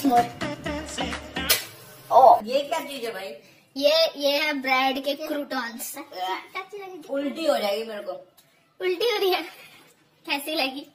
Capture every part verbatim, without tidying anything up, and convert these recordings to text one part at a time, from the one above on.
ओ, ये क्या चीज है भाई? ये ये है ब्रेड के क्रूटॉन्स। उल्टी हो जाएगी मेरे को। उल्टी हो रही है? कैसी लगी?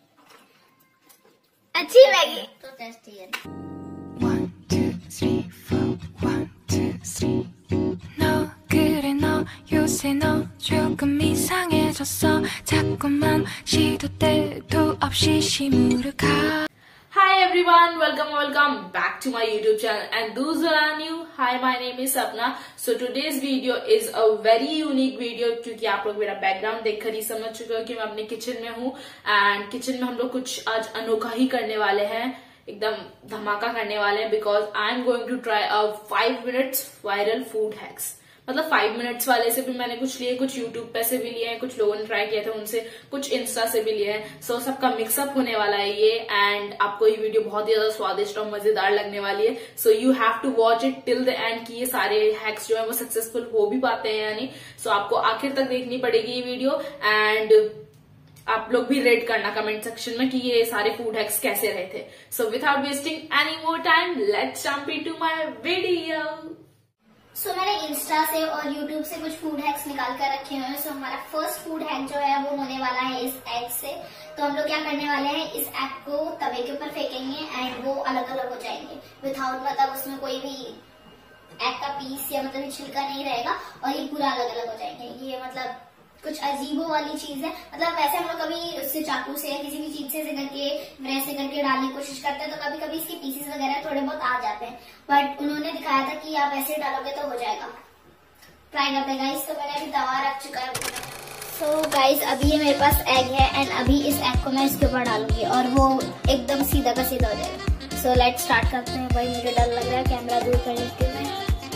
अच्छी लगी तो टेस्टी है। One two three four one two three 너 그래 너 요새 너 조금 이상해졌어 자꾸만 시도 때도 없이 시무룩하. Hi everyone, welcome welcome back to my YouTube channel, and those who are new, hi, my name is Sapna. So today's video is a very unique video क्योंकि आप लोग मेरा background देखकर ही समझ चुके हो कि मैं अपने किचन में हूँ एंड किचन में हम लोग कुछ आज अनोखा ही करने वाले हैं, एकदम धमाका करने वाले हैं because I am going to try a five minutes viral food hacks. मतलब फाइव मिनट्स वाले से भी मैंने कुछ लिए, कुछ यूट्यूब पे से भी लिए हैं, कुछ लोगों ने ट्राई किया था उनसे, कुछ इंस्टा से भी लिए हैं। सो so, सबका मिक्सअप होने वाला है ये एंड आपको ये वीडियो बहुत ही ज्यादा स्वादिष्ट और मजेदार लगने वाली है। So you have to watch it till the end कि ये सारे हैक्स जो है वो सक्सेसफुल हो भी पाते हैं या नहीं। सो so, आपको आखिर तक देखनी पड़ेगी ये वीडियो एंड आप लोग भी रेट करना कमेंट सेक्शन में कि ये सारे फूड हैक्स कैसे रहे थे। So without wasting any more time let's jump into my video. So so, मैंने इंस्टा से और यूट्यूब से कुछ फूड हैक्स निकाल कर रखे हुए हैं। सो so, हमारा फर्स्ट फूड हैक जो है वो होने वाला है इस एग से। तो हम लोग क्या करने वाले हैं, इस एग को तवे के ऊपर फेंकेंगे एंड वो अलग अलग हो जाएंगे विदाउट, मतलब उसमें कोई भी एग का पीस या मतलब छिलका नहीं रहेगा और ये पूरा अलग अलग हो जाएंगे। ये मतलब कुछ अजीबो वाली चीज है। मतलब वैसे हम लोग कभी उससे चाकू से या किसी भी चीज से करके वैसे करके डालने की कोशिश करते हैं तो कभी कभी इसके पीसेस वगैरह थोड़े बहुत आ जाते हैं, बट उन्होंने दिखाया था कि आप ऐसे डालोगे तो हो जाएगा। ट्राई करते हैं गाइस। तो मैंने अभी तवा रख चुका है। सो गाइस अभी ये मेरे पास एग है एंड अभी इस एग को मैं इसके ऊपर डालूंगी और वो एकदम सीधा का सीधा हो जाएगा। सो लेट्स स्टार्ट करते हैं। भाई मुझे डर लग रहा है, कैमरा दूर कर लेती हूँ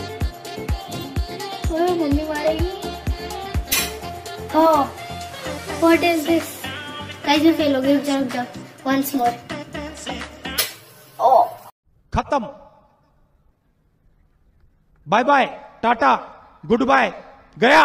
मैं। मम्मी मारेगी। Oh, what is this? Guys, मैं फेल हो गई। रुक जाओ रुक जाओ। Once more. ओ, खत्म। बाय बाय, टाटा, गुड बाय, गया।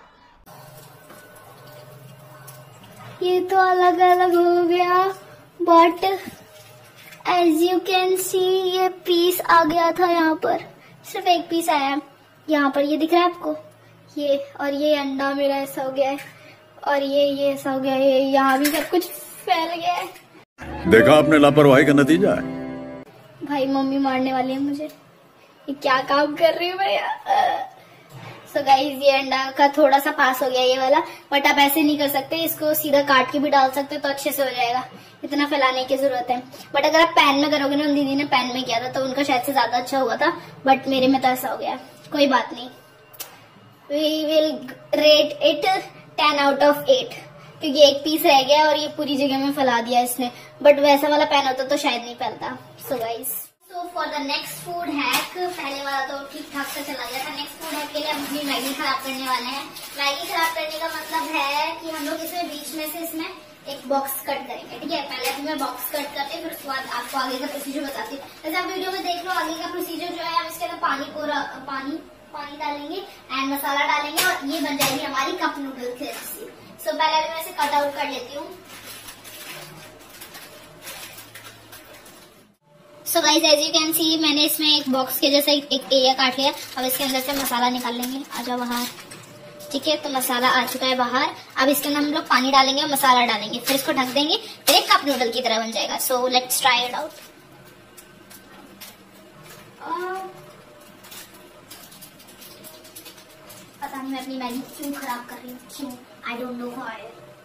ये तो अलग अलग हो गया, but as you can see ये पीस आ गया था यहाँ पर। सिर्फ एक पीस आया है यहाँ पर, ये दिख रहा है आपको ये, और ये अंडा मेरा ऐसा हो गया है और ये ये ऐसा हो गया है, ये यहाँ भी सब कुछ फैल गया है। देखा आपने लापरवाही का नतीजा है। भाई मम्मी मारने वाली है मुझे, ये क्या काम कर रही हूँ मैं यार। सो गाइस ये अंडा का थोड़ा सा पास हो गया ये वाला, बट आप ऐसे नहीं कर सकते, इसको सीधा काट के भी डाल सकते तो अच्छे से हो जाएगा, इतना फैलाने की जरूरत है। बट अगर आप पैन में करोगे ना, दीदी ने पैन में किया था तो उनका शायद से ज्यादा अच्छा हुआ था, बट मेरे में तो ऐसा हो गया। कोई बात नहीं, We will rate it ten out of eight क्योंकि एक पीस रह गया और ये पूरी जगह में फैला दिया इसने, बट वैसा वाला पैन होता तो शायद नहीं फैलता। So guys, so for the next food hack, पहले वाला तो ठीक ठाक से चला गया था। नेक्स्ट फूड हैक के लिए हम अपनी मैगी खराब करने वाले हैं। मैगी खराब करने का मतलब है कि हम लोग इसमें बीच में से इसमें एक बॉक्स कट करेंगे। ठीक है, पहले अभी मैं बॉक्स कट करते फिर उसके बाद आपको आगे का प्रोसीजर बताती हूँ। जैसे आप वीडियो में देख लो, आगे का प्रोसीजर जो है, हम इसके अंदर पानी पूरा पानी पानी डालेंगे एंड मसाला डालेंगे और ये बन जाएगी हमारी कप नूडल की रेसिपी। सो पहले अभी मैं इसे कट आउट कर लेती हूँ। So guys as you can see मैंने इसमें एक बॉक्स के जैसा एक, एक एरिया काट लिया। अब इसके अंदर से मसाला निकाल लेंगे। आ जाओ बाहर। ठीक है, तो मसाला आ चुका है बाहर। अब इसके अंदर हम लोग पानी डालेंगे और मसाला डालेंगे, फिर इसको ढक देंगे, फिर एक कप नूडल की तरह बन जाएगा। So let's try it out. पता नहीं मैं अपनी मैगी क्यों खराब कर रही हूँ, क्यों, I don't know why.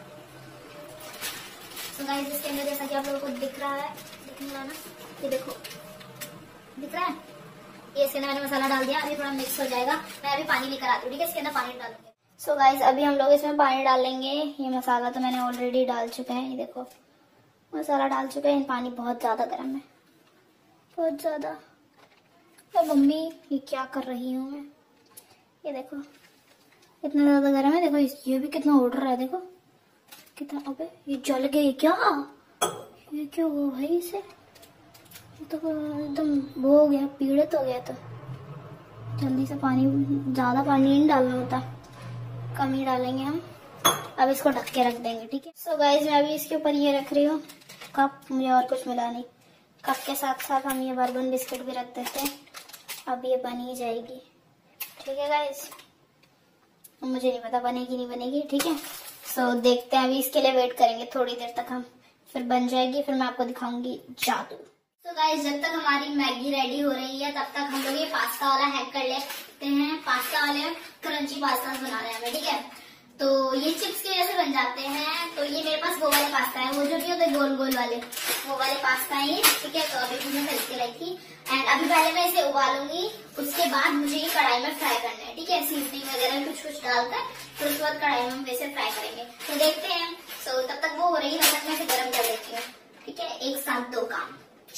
So guys इसके अंदर जैसा कि आप लोगों को दिख रहा है, दिखने वाला ना, ये देखो दिख रहा है, ये इसके अंदर मैंने मसाला डाल दिया। अभी थोड़ा मिक्स हो जाएगा, मैं अभी पानी लेकर आती हूँ। ठीक है, इसके अंदर पानी डालूंगी। सो गाइस अभी हम लोग इसमें पानी डालेंगे। ये मसाला तो मैंने ऑलरेडी डाल चुका है, ये देखो मसाला डाल चुका है। पानी बहुत ज्यादा गर्म है, बहुत ज्यादा। तो मम्मी ये क्या कर रही हूँ मैं, ये देखो इतना ज्यादा गर्म है। देखो ये भी कितना उड़ रहा है, देखो कितना। अबे ये जल गए क्या, ये क्या हुआ भाई इसे, तो एकदम वो हो गया, पीड़ित हो गया। तो जल्दी से पानी, ज्यादा पानी नहीं डालना होता, कम ही डालेंगे हम। अब इसको ढक के रख देंगे। ठीक है, सो गाइस मैं अभी इसके ऊपर ये रख रही हूँ कप, मुझे और कुछ मिला नहीं, कप के साथ साथ हम ये बर्बन बिस्किट भी रख देते हैं। अब ये बन ही जाएगी, ठीक है गाइस। मुझे नहीं पता बनेगी नहीं बनेगी, ठीक है। सो so, देखते हैं, अभी इसके लिए वेट करेंगे थोड़ी देर तक हम, फिर बन जाएगी, फिर मैं आपको दिखाऊंगी जादू। तो गाइस जब तक हमारी मैगी रेडी हो रही है तब तक हम लोग ये पास्ता वाला हैक कर लेते हैं। पास्ता वाले क्रंची पास्ता बना रहे हैं हमें, ठीक है। तो ये चिप्स के जैसे बन जाते हैं। तो ये मेरे पास वो वाले पास्ता है, वो जो नहीं होते गोल गोल वाले, वो वाले पास्ता है ये, ठीक है। तो अभी मुझे खरीद के लाई थी एंड अभी पहले मैं इसे उबालूंगी, उसके बाद मुझे ये कढ़ाई में फ्राई करना है, ठीक है। सीजनिंग वगैरह कुछ कुछ डालकर फिर उसके बाद कढ़ाई में हम वैसे फ्राई करेंगे। तो देखते हैं। सो तब तक वो हो रही है, तब तक मैं इसे गर्म कर देती हूँ, ठीक है। एक साथ दो काम।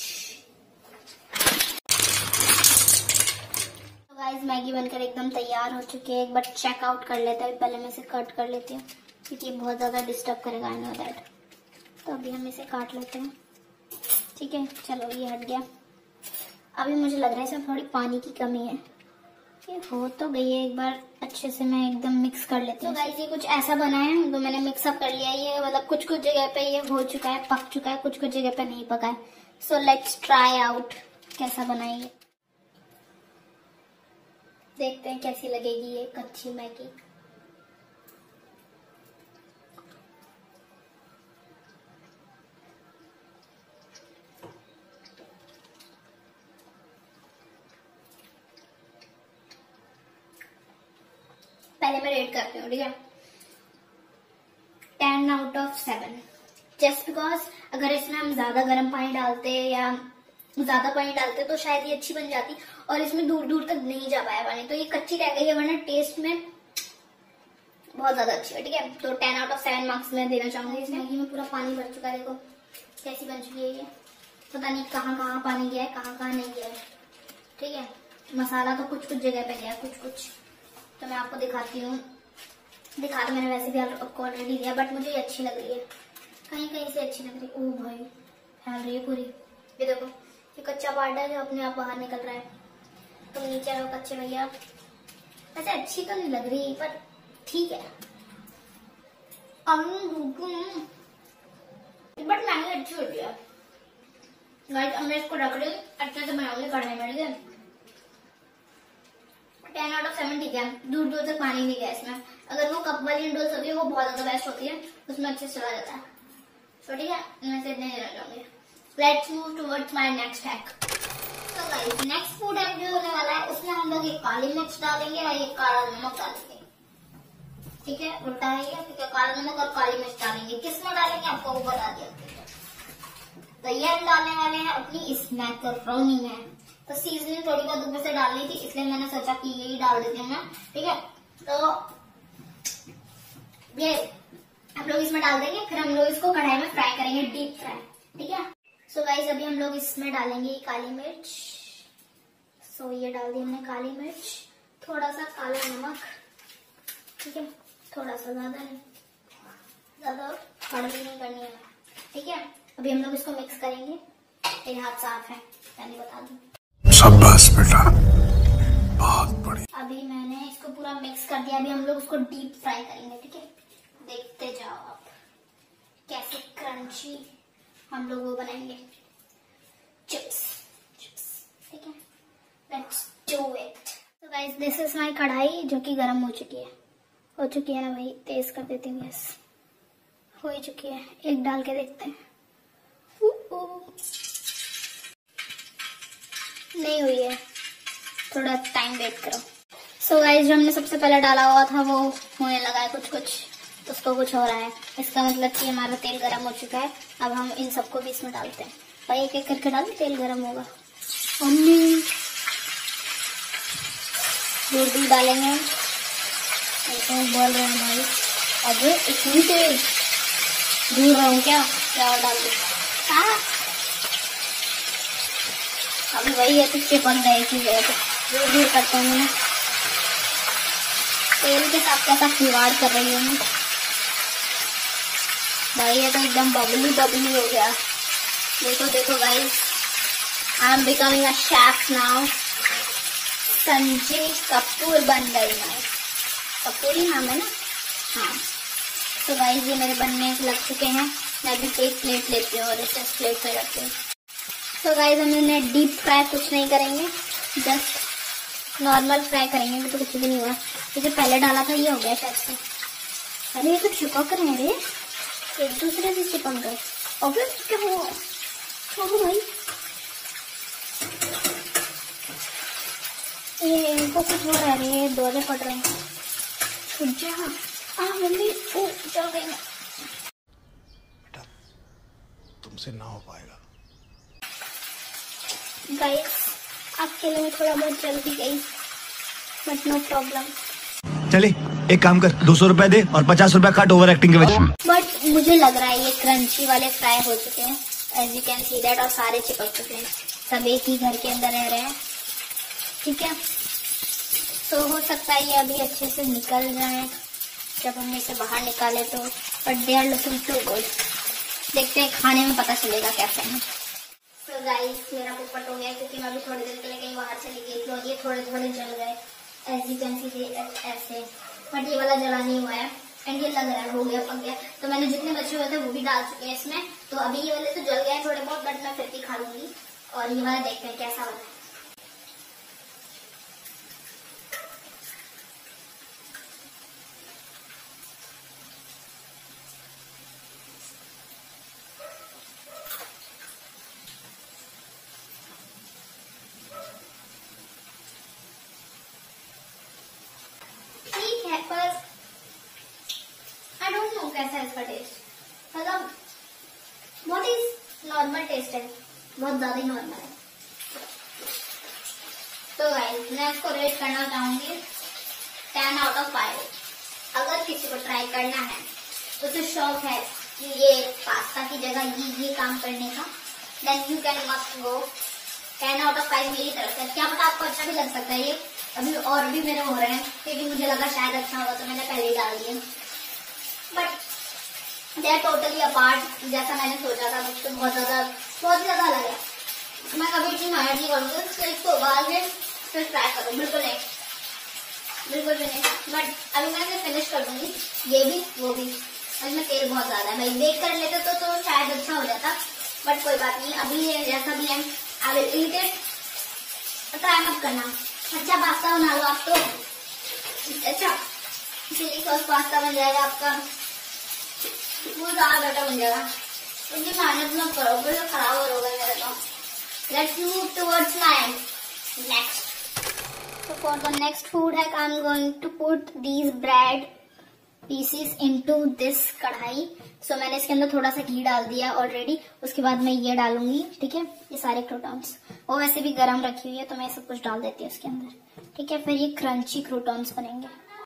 गाइस मैगी बनकर एकदम तैयार हो चुकी है। एक बार चेक आउट कर लेते हैं। पहले मैं इसे कट कर लेती हूँ क्योंकि ये बहुत ज्यादा डिस्टर्ब करेगा, आई नो दैट। तो अभी हम इसे काट लेते हैं, ठीक है। चलो ये हट गया। अभी मुझे लग रहा है इसमें थोड़ी पानी की कमी है, ये हो तो गई है। एक बार अच्छे से मैं एकदम मिक्स कर लेती हूँ। तो गाइस ये कुछ ऐसा बना है, तो मैंने मिक्सअप कर लिया है। ये मतलब कुछ कुछ जगह पे ये हो चुका है, पक चुका है, कुछ कुछ जगह पे नहीं पका है। सो लेट्स ट्राई आउट कैसा बना है ये, देखते हैं कैसी लगेगी ये कच्ची मैगी। पहले मैं रेट करती हूँ, ठीक है। Ten out of seven, just because अगर इसमें हम ज्यादा गर्म पानी डालते या ज्यादा पानी डालते तो शायद ये अच्छी बन जाती, और इसमें दूर दूर तक नहीं जा पाया पानी, तो ये कच्ची रह गई है, वरना टेस्ट में बहुत ज्यादा अच्छी है, ठीक है। तो ten out of seven marks मैं देना चाहूंगी। इस मैगी में पूरा पानी भर चुका है, देखो कैसी बन चुकी है ये। पता नहीं कहाँ कहाँ पानी गया है, कहाँ कहाँ नहीं गया है, ठीक है। मसाला तो कुछ कुछ जगह पे गया, कुछ कुछ। तो मैं आपको दिखाती हूँ, दिखा तो मैंने वैसे भी आपको ऑलरेडी दिया, बट मुझे ये अच्छी लग रही है, कहीं कहीं से अच्छी लग रही है। ओ भाई फैल रही है पूरी, ये देखो ये कच्चा पार्ट है जो अपने आप बाहर निकल रहा है। तुम नीचे रहो कच्चे भैया। वैसे अच्छी तो नहीं लग रही पर ठीक है, बट मैंने अच्छी हो गया। गाइस अब मैं इसको रख रही हूँ, अच्छे से बनाऊंगी कढ़ाई में, ठीक है। टेन आउट ऑफ सेवन, ठीक है। दूर दूर तक पानी नहीं गया इसमें। अगर वो कप वाली नूडल्स होती है वो बहुत ज्यादा बेस्ट होती है, उसमें अच्छे से चला जाता है। तो ठीक है, मैं इसे इतने देना चाहूंगी। Let's move towards my next hack. तो गाइस नेक्स्ट फूड हैक जो होने वाला है उसमें हम लोग एक काली मिर्च डालेंगे और एक काला नमक डालेंगे, ठीक है। उल्टा है ये, ठीक है। काला नमक और काली मिर्च डालेंगे। किस में डालेंगे आपको वो बता दिया। तो ये हम डालने वाले हैं अपनी मैकरोनी में। तो सीजनिंग थोड़ी बहुत ऊपर से डालनी थी, इसलिए मैंने सोचा कि यही डाल देती हूँ मैं, ठीक है। तो ये हम लोग इसमें डाल देंगे, फिर हम लोग इसको कढ़ाई में फ्राई करेंगे, डीप फ्राई, ठीक है। सो गाइस अभी हम लोग इसमें डालेंगे काली मिर्च। सो ये डाल दी हमने काली मिर्च, थोड़ा सा काला नमक, ठीक है। थोड़ा सा, ज्यादा नहीं, ज्यादा कड़वी नहीं करनी है, ठीक है। अभी हम लोग इसको मिक्स करेंगे। मेरे हाथ साफ है, मैंने बता दूं। शाबाश बेटा, बहुत बढ़िया। अभी मैंने इसको पूरा मिक्स कर दिया। अभी हम लोग उसको डीप फ्राई करेंगे, ठीक है। देखते जाओ आप कैसे क्रंची हम लोग वो बनाएंगे, चिप्स चिप्स, ठीक है। Let's do it. तो guys this is my kadhai जो कि गर्म हो चुकी है। हो चुकी है ना भाई, तेज कर देती हूँ गैस। हो ही चुकी है, एक डाल के देखते हैं। नहीं हुई है, थोड़ा टाइम वेट करो। सो so गाइस जो हमने सबसे पहले डाला हुआ था वो होने लगा है कुछ कुछ, उसको कुछ हो रहा है। इसका मतलब कि हमारा तेल गर्म हो चुका है। अब हम इन सबको भी इसमें डालते हैं। भाई एक एक करके डाल, तेल गर्म होगा। दूर दूर डालेंगे, बोल रहे हैं भाई। अभी इतनी तेज दूर रहूं क्या, क्या और डाल दो। अभी वही है, तो चिपक गए की गए तो दूर दूर करते हैं ना। तेल के साथ कैसा खिलवाड़ कर रही हूँ भाई, ये तो एकदम बबली बबली हो गया। देखो देखो guys, I am becoming a chef now. Sanjay Kapoor बन गई मैं। कपूर ही नाम है ना, हाँ। तो गाइस ये मेरे बनने लग चुके हैं। मैं अभी एक प्लेट लेती हूँ और इसे प्लेट पे रखती हूँ। तो गाइस हम इन्हें डीप फ्राई कुछ नहीं करेंगे, जस्ट नॉर्मल फ्राई करेंगे। तो कुछ भी नहीं हुआ, जैसे पहले डाला था ये हो गया शायद से। अरे ये तो चिपक रहे हैं रे, एक दूसरे से चिपक गए। और फिर क्या हुआ? छोड़ो भाई, ये इनको कुछ हो रहा है रे, दौरे पड़ रहे हैं। कुछ हाँ हाँ मम्मी, ओ चल गई। बेटा तुमसे ना हो पाएगा। गाइस आपके लिए मैं थोड़ा बहुत जल्दी गई, बट नो प्रॉब्लम। चले एक काम कर, दो सौ रुपए दे और पचास रुपए काट ओवर एक्टिंग के वजह। बट मुझे लग रहा है ये क्रंची वाले फ्राई हो चुके हैं, as you can see that, और सारे चिपक चुके हैं। सब एक ही घर के अंदर रह रहे हैं, ठीक है। तो हो सकता है ये अभी अच्छे से निकल जाए जब हम इसे बाहर निकाले तो, but they are looking too good. देखते हैं, खाने में पता चलेगा कैसे है। तो गाइस मेरा पोपट हो गया, क्योंकि मैं अभी थोड़ी देर के लिए कहीं बाहर चली गई थी और ये थोड़े थोड़े जल गए, एज यू कैन सी ऐसे। बट ये वाला जला नहीं हुआ है, एंड ये लग रहा है हो गया, पक गया। तो मैंने जितने बचे हुए थे वो भी डाल चुके हैं इसमें। तो अभी ये वाले तो जल गए थोड़े बहुत, बट मैं फिर भी खा लूंगी। और ये वाला देखते हैं कैसा बना है। ठीक है, पर आई डोंट नो कैसा है इसका टेस्ट। मतलब बहुत ही नॉर्मल टेस्ट है, बहुत ज्यादा ही नॉर्मल है। तो गाइस मैं इसको रेट करना चाहूंगी टेन आउट ऑफ फाइव। अगर किसी को ट्राई करना है, उसे शौक है कि ये पास्ता की जगह ये ये काम करने का, then you can must go. Ten out of five मेरी तरफ से। क्या पता आपको अच्छा भी लग सकता है। ये अभी और भी मेरे हो रहे हैं, क्योंकि मुझे लगा शायद अच्छा होगा तो मैंने पहले ही डाल दिया। But they are totally apart, जैसा मैंने सोचा था मुझको बहुत ज्यादा बहुत ज्यादा अलग है। मैं कभी इतनी मेहनत नहीं करूँगी तो इसको उबाल के फिर फ्राई करूँ, बिल्कुल नहीं, बिल्कुल भी नहीं। बट अभी मैं इसे फिनिश कर दूंगी, ये भी वो भी। इसमें तेल बहुत ज्यादा है भाई, बेक कर लेते तो, तो शायद अच्छा हो जाता, बट कोई बात नहीं। अभी ये जैसा भी है I will eat it. Try मत करना, अच्छा पास्ता बना लो आप तो। अच्छा चिली सॉस पास्ता बन जाएगा आपका, वो ज्यादा बेटर बन जाएगा। क्योंकि मेहनत मत करो, फिर खराब हो गया मेरे तो। Let's move towards next. So for the next food hack, I'm going to put these bread pieces into this कढ़ाई। so मैंने इसके अंदर थोड़ा सा घी डाल दिया ऑलरेडी। उसके बाद मैं ये डालूंगी, ठीक है, ये सारे क्रूटॉन्स। वो वैसे भी गरम रखी हुई है तो मैं सब कुछ डाल देती हूँ इसके अंदर, ठीक है। फिर ये क्रंची क्रूटॉन्स बनेंगे,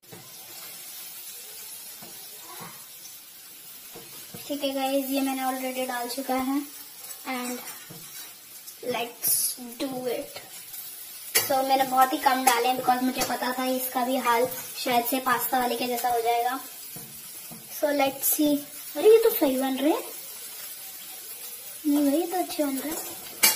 ठीक है गाइज। ये मैंने ऑलरेडी डाल चुका है, एंड लेट्स डू इट। तो मैंने बहुत ही कम डाले हैं, बिकॉज मुझे पता था इसका भी हाल शायद से पास्ता वाले के जैसा हो जाएगा। So let's see. अरे ये तो सही बन रहे हैं, नहीं भाई ये तो अच्छे बन रहे हैं,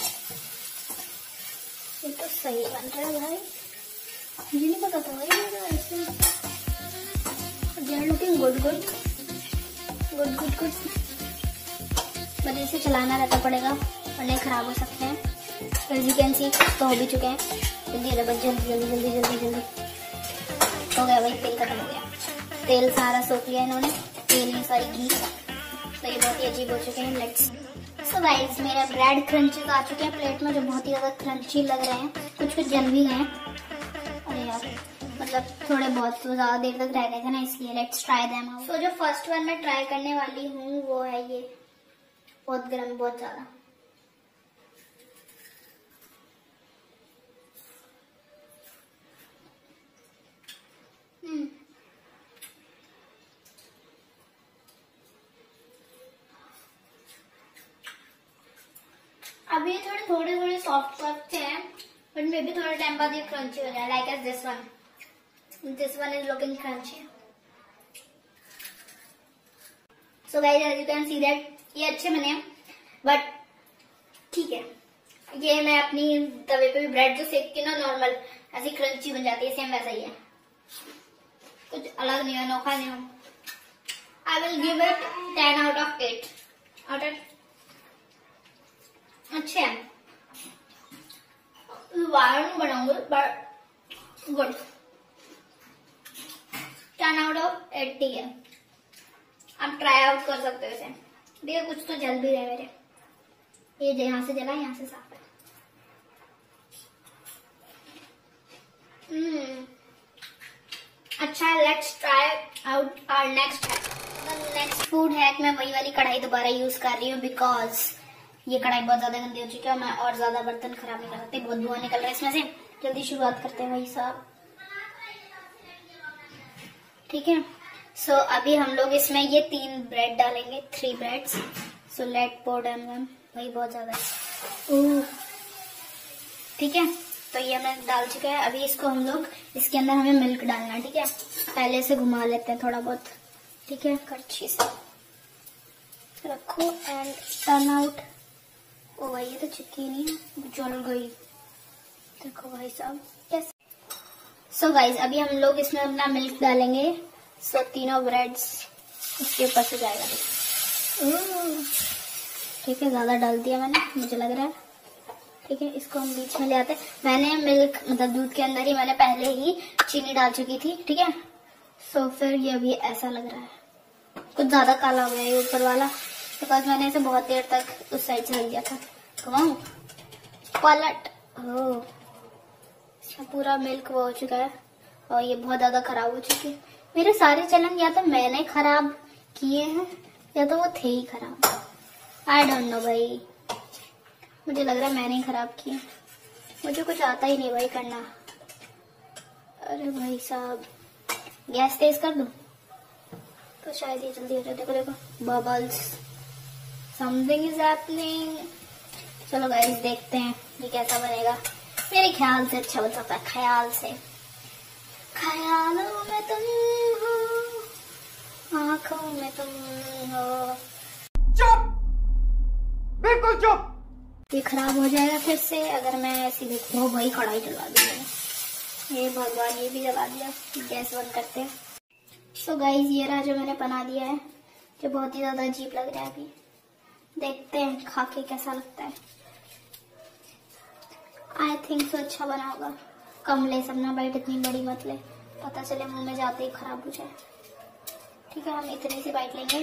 ये तो सही बन रहा है भाई। मुझे नहीं पता था भाई ये ऐसे। They are looking good good good good good. But इसे चलाना रहता पड़ेगा वरना खराब हो सकते हैं। एज यू कैन सी तो हो भी चुके हैं। जल्दी जल्दी जल्दी जल्दी जल्दी जल्दी जल्दी हो गया भाई, तेल खत्म हो गया। तेल सारा सोख लिया इन्होंने, तेल नहीं सॉरी घी। तो ये बहुत ही अजीब हो चुके हैं। लेट्स सो गाइस मेरे ब्रेड क्रंचेस आ चुके हैं प्लेट में, जो बहुत ही ज्यादा क्रंची लग रहे हैं। कुछ कुछ जल भी गए। अरे यार मतलब थोड़े बहुत तो ज्यादा देर तक रह गए थे ना, इसलिए let's try them out. So जो फर्स्ट वन मैं ट्राई करने वाली हूँ वो है ये, बहुत गर्म, बहुत ज्यादा। अभी ये थोड़े थोड़े थोड़े सॉफ्ट सॉफ्ट हैं, बट मे भी थोड़े टाइम बाद ये क्रंची हो जाए, like as this one. This one is looking crunchy. So guys as you can see that ये अच्छे बने हैं, बट ठीक है। ये मैं अपनी तवे पे भी ब्रेड जो सेकती हूँ ना नॉर्मल, ऐसी क्रंची बन जाती है, सेम वैसा ही है, कुछ अलग नहीं है, अनोखा नहीं हो। I will give it ten out of eight. Out of अच्छे हैं, वायर नहीं बनाऊंगी but good. Ten out of eighty है। आप ट्राई आउट कर सकते हो इसे। देखिए कुछ तो जल भी रहे मेरे। ये यहाँ से जला, यहाँ से साफ है। हम्म अच्छा है। Let's try out our next hack. Next food hack मैं वही वाली कढ़ाई दोबारा यूज कर रही हूँ बिकॉज ये कढ़ाई बहुत ज्यादा गंदी हो चुकी है। मैं और ज्यादा बर्तन खराब नहीं कर सकती, बहुत धुआं निकल रहा है इसमें से। जल्दी शुरुआत करते हैं भाई साहब। ठीक है, सो so, अभी हम लोग इसमें ये तीन ब्रेड डालेंगे, three breads. So let pour them भाई, बहुत ज्यादा है। ठीक है, तो ये हमने डाल चुका है। अभी इसको हम लोग इसके अंदर हमें मिल्क डालना है। ठीक है, पहले से घुमा लेते हैं थोड़ा बहुत। ठीक है, कच्ची से रखो एंड टर्न आउट। ओ भाई ये तो चिपकी नहीं है, जल गई। देखो भाई साहब कैसे। सो गाइज अभी हम लोग इसमें अपना मिल्क डालेंगे। सो so, तीनों ब्रेड्स इसके ऊपर से जाएगा। ठीक है, ज्यादा डाल दिया मैंने, मुझे लग रहा है। ठीक है, इसको हम बीच में ले आते हैं। मैंने मिल्क मतलब दूध के अंदर ही मैंने पहले ही चीनी डाल चुकी थी। ठीक है, सो so, फिर ये अभी ऐसा लग रहा है, कुछ ज्यादा काला हो गया ये ऊपर वाला, बिकॉज मैंने इसे बहुत देर तक उस साइड से रख दिया था। घुमाऊं, पलट। ओह, इसमें पूरा मिल्क वो हो चुका है और ये बहुत ज्यादा खराब हो चुकी है। मेरे सारे चलन या तो मैंने खराब किए हैं या तो वो थे ही खराब। आई डोंट नो भाई, मुझे लग रहा है मैंने ही खराब किए। मुझे कुछ आता ही नहीं भाई करना। अरे भाई साहब, गैस तेज कर दूं तो शायद ये जल्दी हो जाए। देखो देखो बबल्स, समथिंग इज हैपनिंग। चलो गाइस देखते हैं ये कैसा बनेगा। मेरे ख्याल से अच्छा बन सकता है, ख्याल से। ख्यालों में तुम हो, आंखों में तुम हो। चुप, बिल्कुल चुप। ये खराब हो जाएगा फिर से अगर मैं ऐसी देखूँ। हो भाई, कढ़ाई जला दी मैंने। ये भगवान, ये भी जला दिया। गैस बंद करते हैं। सो गाइस ये रहा जो मैंने बना दिया है, जो बहुत ही ज्यादा अजीब लग रहा है। अभी देखते हैं खा के कैसा लगता है। आई थिंक सो अच्छा बना होगा। कम ले सबना बाइट, इतनी बड़ी मत ले, पता चले मुंह में जाते ही खराब हो जाए। ठीक है, हम इतनी सी बाइट लेंगे।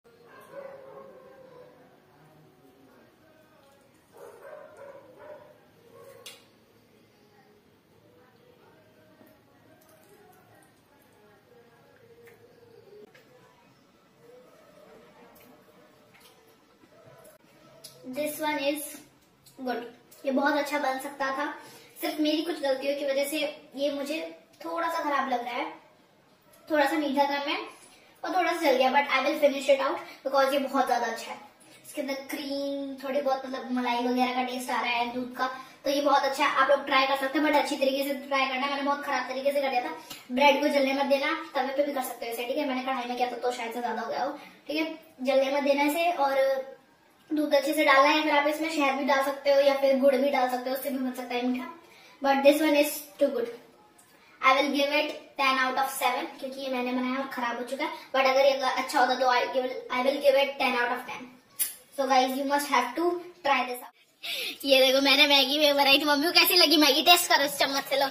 This one is good. ये बहुत अच्छा बन सकता था, सिर्फ मेरी कुछ गलतियों की वजह से ये मुझे थोड़ा सा खराब लग रहा है। थोड़ा सा मीठा था मैं और थोड़ा सा जल गया, but I will finish it out because ये बहुत ज्यादा अच्छा है। इसके अंदर क्रीम, थोड़ी बहुत मतलब मलाई वगैरह का टेस्ट आ रहा है दूध का, तो ये बहुत अच्छा है। आप लोग ट्राई कर सकते हैं, बट अच्छी तरीके से ट्राई करना। मैंने बहुत खराब तरीके से कर दिया था। ब्रेड को जलने मत देना, तवे पे भी कर सकते हो इसे। ठीक है, मैंने कढ़ाई में किया था तो शायद से ज्यादा हो गया हो। ठीक है, जलने मत देना इसे। और दूध अच्छे से डालना है, फिर आप इसमें शहद भी डाल सकते हो या फिर गुड़ भी डाल सकते हो, उससे भी बन सकता है मीठा। But this one is too good. I will give it ten out of seven, क्योंकि ये मैंने बनाया और खराब हो चुका है। बट अगर ये अच्छा होता तो I will give it ten out of ten. So guys you must have to try this out. ये देखो मैंने मैगी में बनाई थी। मम्मी को कैसी लगी मैगी? टेस्ट करो इस चम्मच से। लो,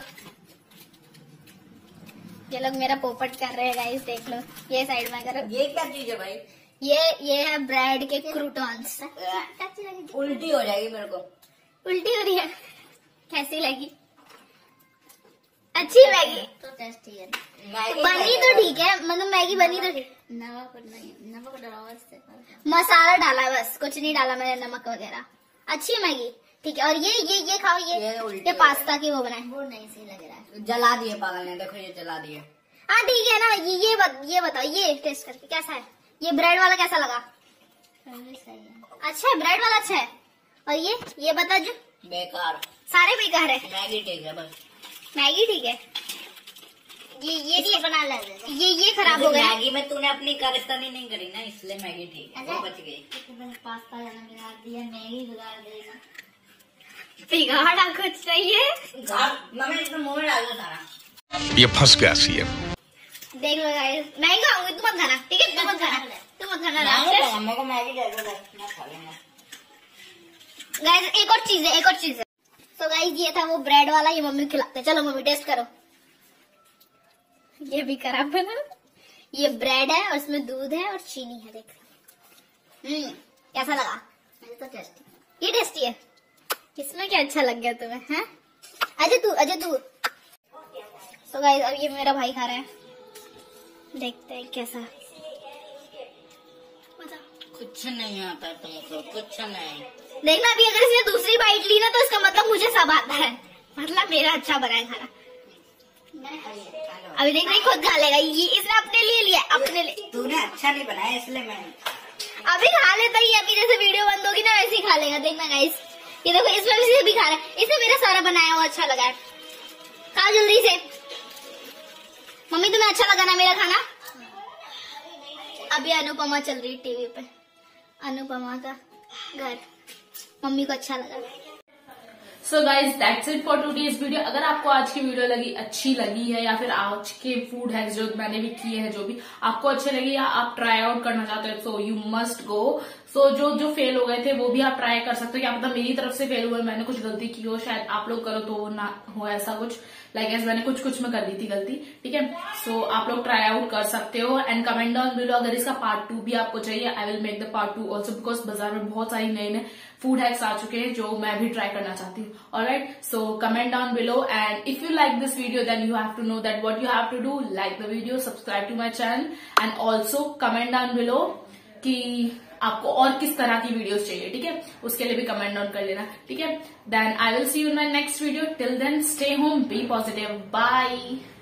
ये लोग मेरा पोपट कर रहे हैं गाइस, देख लो। ये साइड में करो। ये क्या चीज है भाई? ये ये है ब्रेड के क्रूटॉन्स। उल्टी हो जाएगी मेरे को। उल्टी हो रही है? कैसी लगी? अच्छी मैगी तो टेस्टी है। बनी तो ठीक है, मतलब मैगी बनी तो ठीक। नमक नहीं, नमक डाला इससे। मसाला डाला बस, कुछ नहीं डाला मैंने नमक वगैरह। अच्छी है मैगी, ठीक है। और ये ये ये खाओ, ये ये ये, उल्टी ये पास्ता की वो बनाए। वो नहीं सही लग रहा है। जला दिए पागल ने, देखो ये जला दिए। हाँ ठीक है ना। ये ये बत, ये बताओ, ये टेस्ट करके कैसा है? ये ब्रेड वाला कैसा लगा? सही है। अच्छा है, ब्रेड वाला अच्छा है। और ये ये बता जो बेकार, सारे बेकार है। मैगी ठीक है बस। मैगी ठीक है। ये ये इसको बना ले। ये ये खराब हो गया। मैगी में तूने अपनी कारस्तानी नहीं करी ना, इसलिए मैगी ठीक है, वो बच गई। पास्ता बिगाड़ दिया, मैगी बिगाड़ देगा। बिगाड़ा कुछ नहीं है। मम्मी इसमें मुंह में डाल दो सारा। ये फंस गया सी है। देख लो गाइस, मैं ही खाऊंगी, तुम मत खाना। ठीक है, तुम मत खाना, तुम मत खाना। मेरे को मैगी दे दो, मैं खा लूंगा। गाइस एक और चीज है, एक और चीज है। सो गाइस ये था वो ब्रेड वाला, ये मम्मी खिलाते। चलो मम्मी टेस्ट करो। ये भी खराब बना। ये ब्रेड है और इसमें दूध है और चीनी है, देख। हम्म कैसा लगा? तो टेस्टी, ये टेस्टी है। इसमें क्या अच्छा लग गया तुम्हें? हैं अजय तू अजय तू सो गाइस अब ये मेरा भाई खा रहा है, देखते हैं कैसा। कुछ नहीं आता तुमको, कुछ नहीं। देखना अभी अगर इसने दूसरी बाइट ली ना तो इसका मतलब मुझे सब आता है, मतलब मेरा अच्छा बना है खाना। अभी देख रही खुद खा लेगा, ये इसने अपने लिए लिया, अपने लिए। तूने अच्छा नहीं बनाया इसलिए मैंने। अभी खा लेता ही, अभी जैसे वीडियो बंद होगी ना वैसे ही खा लेगा, देखना गाइस। ये देखो इसमें भी भी खा रहा है, इसमें मेरा सारा बनाया हुआ अच्छा लगा है। खा जल्दी से। मम्मी तुम्हें अच्छा लगा ना मेरा खाना? अभी अनुपमा चल रही है टीवी पे, अनुपमा का घर। मम्मी को अच्छा लगा। So guys that's it for today's video. अगर आपको आज की वीडियो लगी अच्छी लगी है, या फिर आज के फूड हैक्स जो मैंने भी किए हैं जो भी आपको अच्छे लगे, या आप ट्राई आउट करना चाहते हो, सो यू मस्ट गो। सो जो जो फेल हो गए थे वो भी आप ट्राई कर सकते हो। क्या पता मेरी तरफ से फेल हुए, मैंने कुछ गलती की हो, शायद आप लोग करो तो ना हो ऐसा कुछ। लाइक like, मैंने कुछ कुछ में कर दी थी गलती, ठीक है। सो आप लोग ट्राई आउट कर सकते हो एंड कमेंट डाउन बिलो। अगर इसका पार्ट टू भी आपको चाहिए, I will make the part two also, because बाजार में बहुत सारी नए नए फूड हैक्स आ चुके हैं जो मैं भी ट्राई करना चाहती हूँ। Alright, so comment down below and if you like this video then you have to know that what you have to do, like the video, subscribe to my channel and also comment down below कि आपको और किस तरह की videos चाहिए, ठीक है। उसके लिए भी कमेंट डाउन कर लेना, ठीक है। Then I will see you in my next video. Till then stay home, be positive, bye.